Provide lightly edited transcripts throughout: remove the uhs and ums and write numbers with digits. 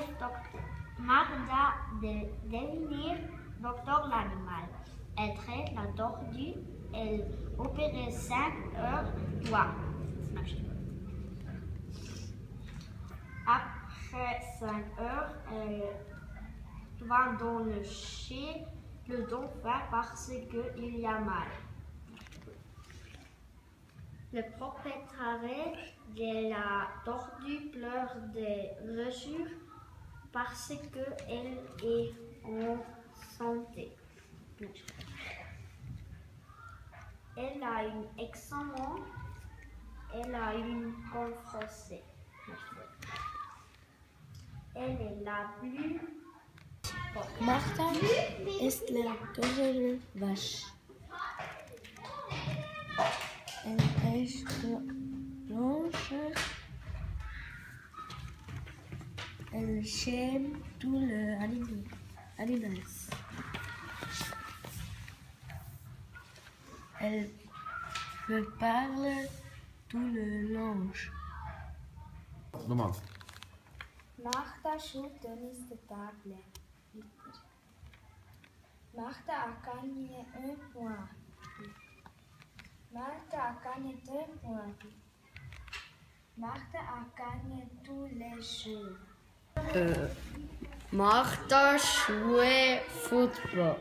Magda de devenir docteur l'animal. Elle traite la tortue. Elle opère 5 heures. Après 5 heures, elle va dans le chez le dauphin parce qu'il y a mal. Le propriétaire de la tortue pleure de mesure parce qu'elle est en santé. Elle a une excellente, elle a une conférence. Elle est la plus. Martha ist la größere Wasch. Elle est blanche. Elle aime tout le animal. Elle peut parler tout le langue. Nochmal. Martha joue tennis de table. Martha a gagné 1 point. Martha a gagné 2 points. Martha a gagné tous les jeux. Martha jouait football.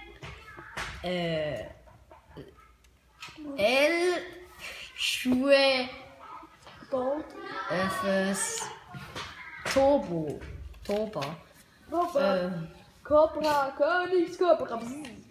Elle jouait Toba. Cobra, Königscobra.